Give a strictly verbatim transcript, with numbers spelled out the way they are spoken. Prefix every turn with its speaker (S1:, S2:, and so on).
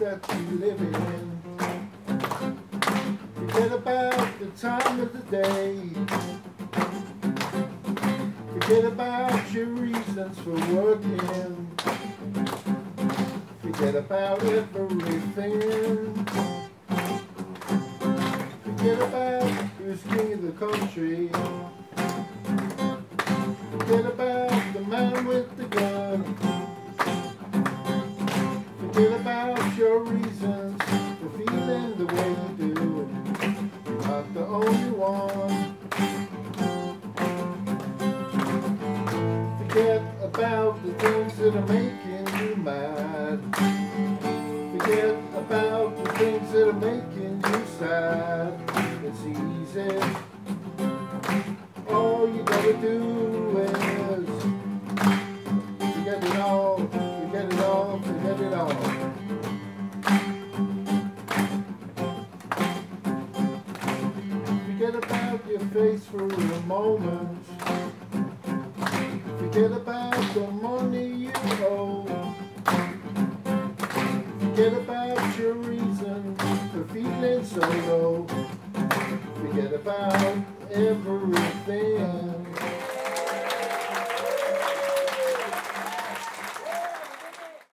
S1: that you live in. Forget about the time of the day. Forget about your reasons for working. Forget about everything. Forget about who's king of the country. Forget about the man with the gun. Forget about your reasons for feeling the way you do. You're not the only one. Forget about the things that are making you mad. Forget about the things that are making you sad. It's easy. All you gotta do is forget it all, forget it all, forget it all. Forget about your face for a moment. Forget about the money you owe. Forget about your reasons for feeling so low. Forget about everything.